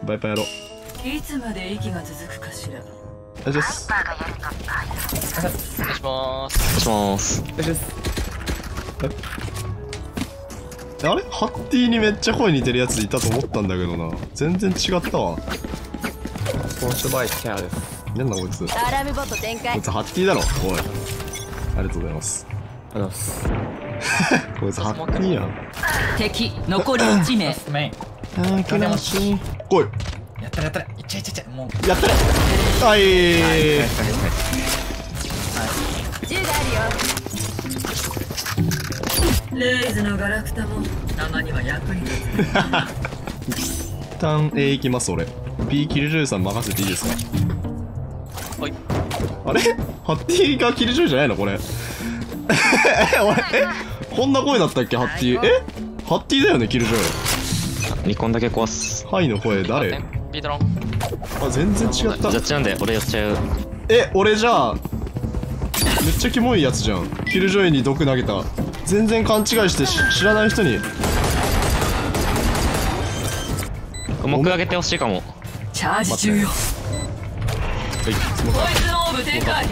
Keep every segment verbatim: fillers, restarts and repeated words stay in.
バイパーやろう。 いつまで息が続くかしら。 お願いします。 お願いします。お願いします。 よしです。 あれハッティにめっちゃ声似てるやついたと思ったんだけどな。全然違ったわ。 コンシュバイキャラです。 なんだこいつ。 アラームボット展開。 こいつハッティだろ。おい。ありがとうございます。 ありがとうございます。 こいつハッティやん。 敵残りいち名。 メイン。 あー、けなし。来い。 やったれやったれ。いっちゃいっちゃいっちゃい。もう。 やったれ。はい。 銃があるよ。 レイズのガラクタもたまには役に立つ。 一旦 A 行きます俺。B キルジョイさん任せていいですか。 はい。 あれハッティがキルジョイじゃないのこれ。え俺えこんな声だったっけハッティ。えハッティだよねキルジョイ。 ニコンだけ壊す。 ハイの声誰。 ビートロン。 あ全然違った。 ジャッジなんで俺やっちゃう。 え俺じゃあめっちゃキモいやつじゃん。キルジョイに毒投げた。全然勘違いしてし知らない人に。 目上げてほしいかも。 チャージ中よ。 はいすいません。 ポイズンオーブ展開。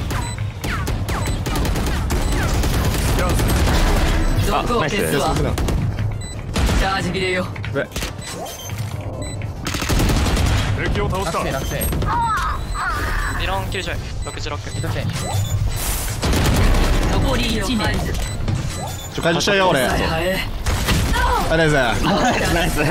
毒を消すわ。チャージ切れよ。 上。 敵を倒した。 落成落成。 ビロンきゅうじゅうろくじゅうろく。 残りいち名。 ちょ解除しちゃうよ俺。ありがとうございます。 ナイス。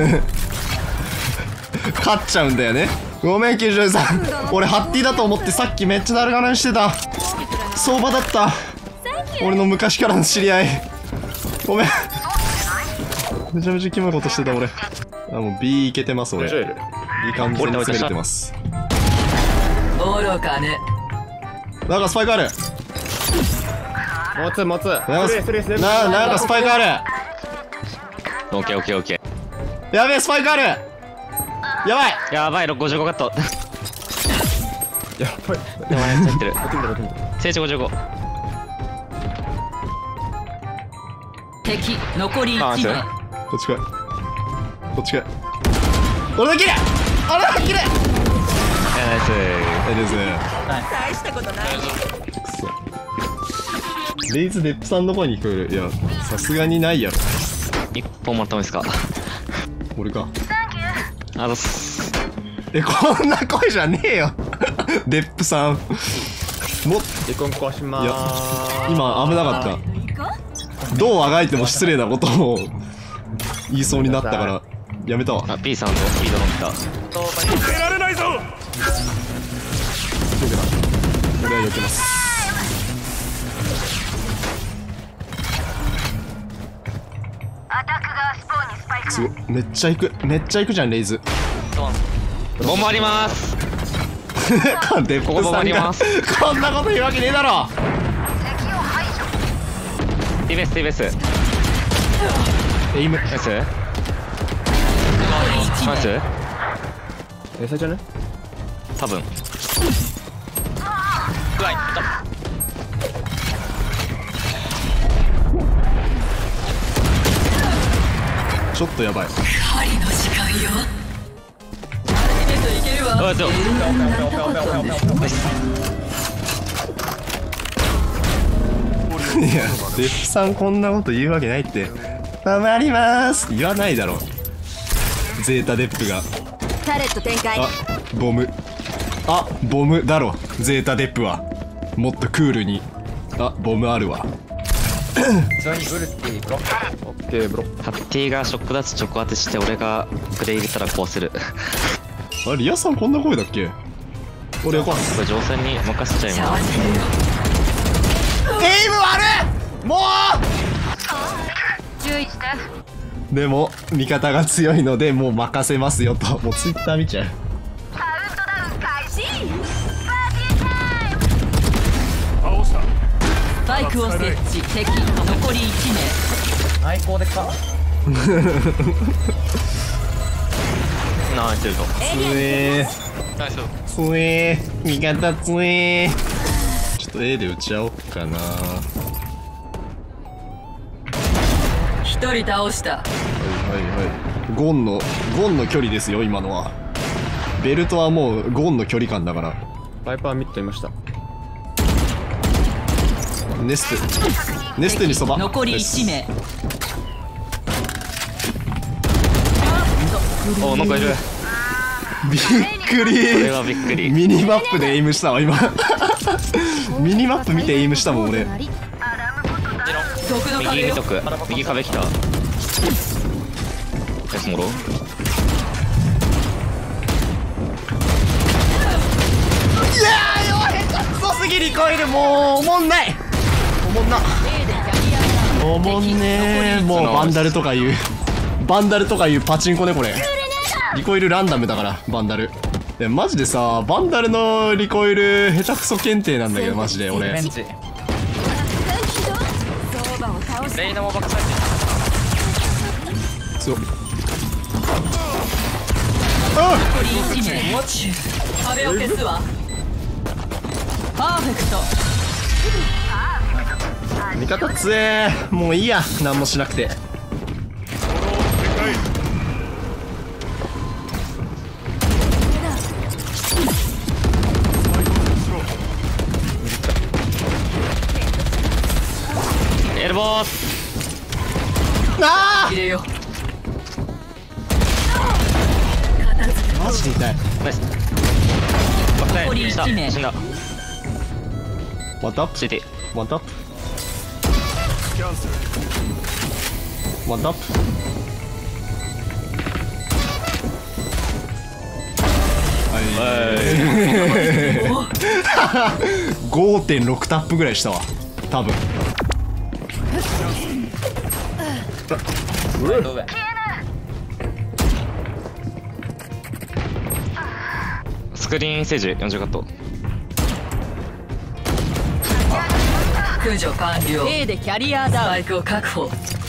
勝っちゃうんだよね。ごめんキルジョイさん。俺ハッティだと思ってさっきめっちゃダルガナしてた。相場だった。俺の昔からの知り合い。ごめん。めちゃめちゃキモいことしてた俺。あもう B いけてます俺。いい感じで詰めれてます。 愚かね。 なんかスパイクある。 持つ持つ。 なんかスリースリースリー。 ななんかスパイクある。 オッケーオッケーオッケやべえスパイクある。やばい。 ー。やばいごじゅうごカット。 やばい。 やばいやっちゃってる。 落ちる落ちる。 聖地ごじゅうご。 敵残りいち名。 こっちかい。こっちかい。俺だけれ。俺だけれ。 ナイス。 えですね。 大したことない。 くそ。レイズデップさんの声に聞こえる。いやさすがにないやろ。 一本もらってもいいですか。 俺か。 あざっす。 えこんな声じゃねえよ。デップさん。も離婚壊しまいやーす。 今危なかった。どうあがいても失礼なことを言いそうになったからやめたわ。 あ P さんとスピード乗った。 受けられないぞ。 俺は避けます。すごいめっちゃ行くめっちゃ行くじゃんレイズ。 ボンボあります。 デッここボンボプさんがあります。 こんなこと言うわけねえだろ。 ティベスティベス。 エイムナイス。ナイス。 え最初ね。 多分。うわいった。 ちょっとやばい。 狩りの時間よ。初めていけるわ。 あそう。 いやデップさんこんなこと言うわけないって。たまりまーす言わないだろゼータデップが。 タレット展開。 あボム。あボムだろゼータデップは。もっとクールに。あボムあるわ。 普通にウルティブロック。オッケーブロック。 ハッティがショックダッチ直当てして俺がグレー入れたら壊せる。 あリアさんこんな声だっけ。俺はここれ乗船に任せちゃいます。 エイム悪いも注意して。 う。でも味方が強いのでもう任せますよと。もうツイッター見ちゃう。 カウントダウン開始。 倒した。 スパイクを設置。敵残りいち名。 最高でか。 ナイスと。 つえナイス。 ーつえー味方つえー。ちょっと A で打ち合おうかな。 一人倒した。 はいはいはい。ゴンのゴンの距離ですよ今のは。 ベルトはもうゴンの距離感だから。 バイパーミットいました。 ネストネストにそば。 残りいち名。 お、なんかいる。 びっくこれり。 はびっくり。 ミニマップでエイムしたわ今。ミニマップ見てエイムしたもん俺。 右見とく。右壁来た。ナイスモロ。 いやー弱い。クソすぎリコイル。もうおもんない。おもんな。おもんねー。もうバンダルとかいうバンダルとかいうパチンコねこれ。リコイルランダムだからバンダル。でマジでさバンダルのリコイル下手くそ検定なんだけどマジで俺。 ベンチ。 相場を倒すレイナも爆発。 そう。 残りいち名。壁を消すわ。パーフェクト。 味方つえー。もういいや何もしなくて。 エルボー。 あ入れよ。 ーマジで痛い。 ナイス。バックライ残りンした。 いち名死んだ。 ワンタップシーティー。 ワンタップキャンセル。 ワンタップ。ごてんろくタップぐらいしたわ多分。 上。 スクリーンセージよんじゅうカット。 駆除完了。A でキャリアダウン。スパイクを確保。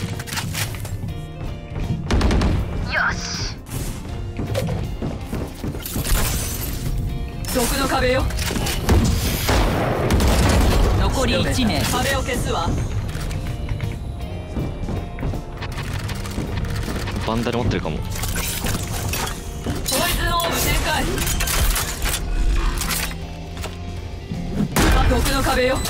毒の壁よ。残りいち名。壁を消すわ。 バンダル持ってるかも。 ポイズンオーブ展開。毒の壁よ。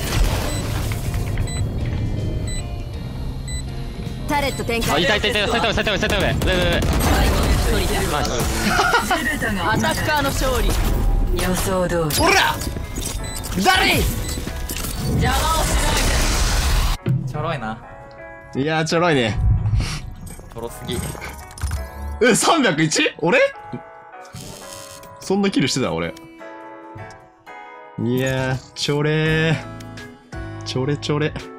タレット展あ、 開。 いたいたいた。サイト上、サイト上、サイト上。上上上。 最後の一人だ。 ナイス。 アタッカーの勝利。予想通り。 おら誰。 邪魔をしちょろいな。 いやーちょろいね。 ちょろすぎ。 え さんびゃくいち？ 俺そんなキルしてた俺。いやーちょれーちょれちょれ。